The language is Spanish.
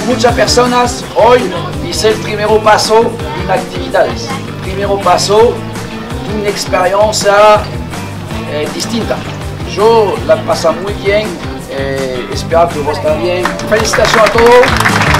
muchas personas hoy hice el primer paso en actividades, primer paso en una experiencia distinta. Yo la paso muy bien, espero que vos también. Felicitaciones a todos.